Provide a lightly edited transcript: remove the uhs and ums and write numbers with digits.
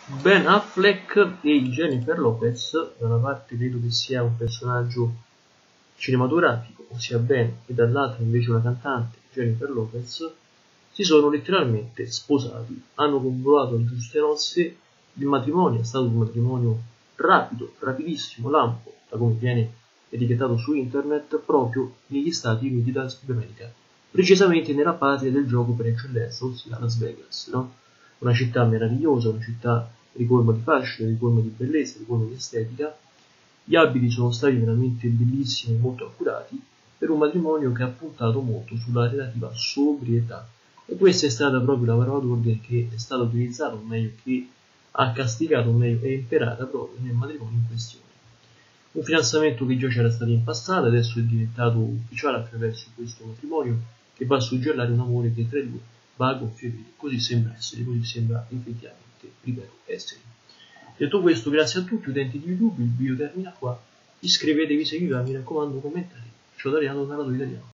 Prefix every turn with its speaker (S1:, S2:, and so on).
S1: Ben Affleck e Jennifer Lopez, da una parte credo che sia un personaggio cinematografico, ossia Ben, e dall'altra invece una cantante, Jennifer Lopez, si sono letteralmente sposati, hanno convolato le giuste nozze, il matrimonio è stato un matrimonio rapido, rapidissimo, lampo, da come viene etichettato su internet, proprio negli Stati Uniti d'America, precisamente nella patria del gioco per eccellenza, ossia Las Vegas, no? Una città meravigliosa, una città ricolma di fascino, ricolma di bellezza, ricolma di estetica. Gli abiti sono stati veramente bellissimi e molto accurati per un matrimonio che ha puntato molto sulla relativa sobrietà. E questa è stata proprio la parola d'ordine che è stata utilizzata, o meglio che ha castigato, o meglio è imperata proprio nel matrimonio in questione. Un fidanzamento che già c'era stato in passato, adesso è diventato ufficiale attraverso questo matrimonio che va a suggellare un amore che tra i due va a gonfie vele. Così sembra essere, così sembra effettivamente, ripeto, essere. Detto questo, grazie a tutti utenti di YouTube, il video termina qua. Iscrivetevi se vi va, mi raccomando, commentate. Ciao Dariano, narratore italiano.